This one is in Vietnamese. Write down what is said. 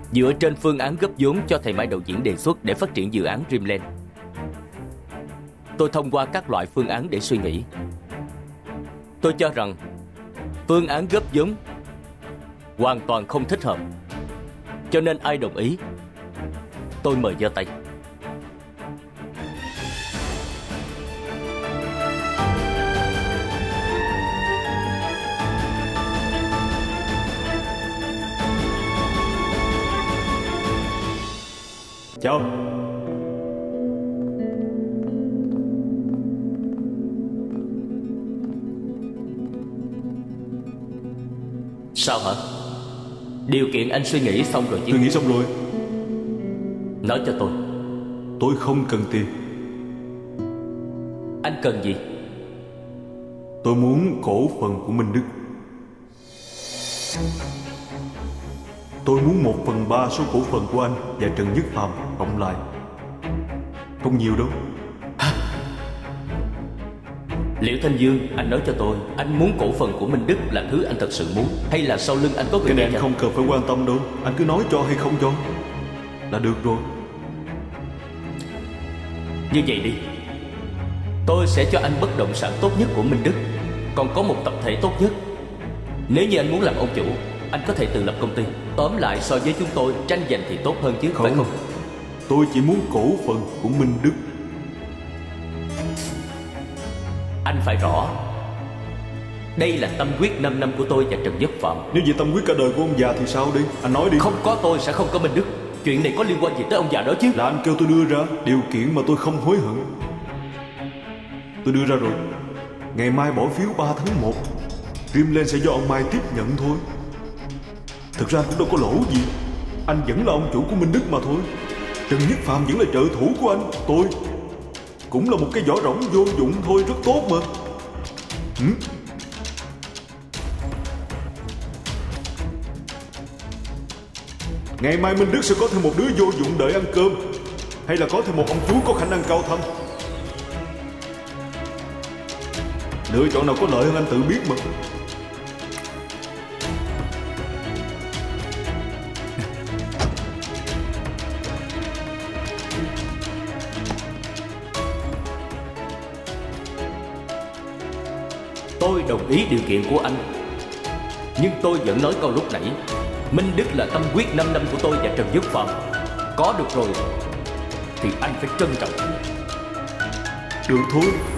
Dựa trên phương án góp vốn cho thầy Mai đạo diễn đề xuất để phát triển dự án Dreamland, tôi thông qua các loại phương án để suy nghĩ. Tôi cho rằng phương án góp vốn hoàn toàn không thích hợp, cho nên ai đồng ý, tôi mời giơ tay. Chào. Sao hả? Điều kiện anh suy nghĩ xong rồi chứ? Tôi nghĩ xong rồi. Nói cho tôi không cần tiền. Anh cần gì? Tôi muốn cổ phần của Minh Đức. Tôi muốn 1/3 số cổ phần của anh và Trần Nhất Phàm cộng lại. Không nhiều đâu. Liễu Thanh Dương, anh nói cho tôi, anh muốn cổ phần của Minh Đức là thứ anh thật sự muốn, hay là sau lưng anh có người cái này anh không cần phải quan tâm đâu. Anh cứ nói cho hay không cho là được rồi. Như vậy đi, tôi sẽ cho anh bất động sản tốt nhất của Minh Đức, còn có một tập thể tốt nhất. Nếu như anh muốn làm ông chủ, anh có thể tự lập công ty. Tóm lại, so với chúng tôi, tranh giành thì tốt hơn chứ, phải không? Tôi chỉ muốn cổ phần của Minh Đức. Anh phải rõ, đây là tâm huyết 5 năm của tôi và Trần Nhất Phạm. Nếu vậy tâm huyết cả đời của ông già thì sao đi? Anh nói đi. Không có tôi sẽ không có Minh Đức. Chuyện này có liên quan gì tới ông già đó chứ? Là anh kêu tôi đưa ra điều kiện mà tôi không hối hận. Tôi đưa ra rồi. Ngày mai bỏ phiếu 3 tháng 1, Dreamland sẽ do ông Mai tiếp nhận thôi. Thực ra cũng đâu có lỗ gì. Anh vẫn là ông chủ của Minh Đức mà thôi. Trần Nhất Phàm vẫn là trợ thủ của anh. Tôi cũng là một cái vỏ rỗng vô dụng thôi, rất tốt mà. Ngày mai Minh Đức sẽ có thêm một đứa vô dụng đợi ăn cơm, hay là có thêm một ông chú có khả năng cao thâm. Lựa chọn nào có lợi hơn anh tự biết mà. Tôi đồng ý điều kiện của anh, nhưng tôi vẫn nói câu lúc nãy, Minh Đức là tâm huyết 5 năm của tôi và Trần Nhất Phạm. Có được rồi thì anh phải trân trọng. Được thôi.